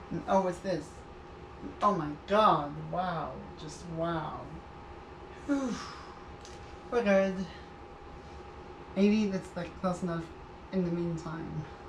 Oh, what's this? Oh my god, wow. Just wow. Whew. We're good. Maybe that's like close enough in the meantime.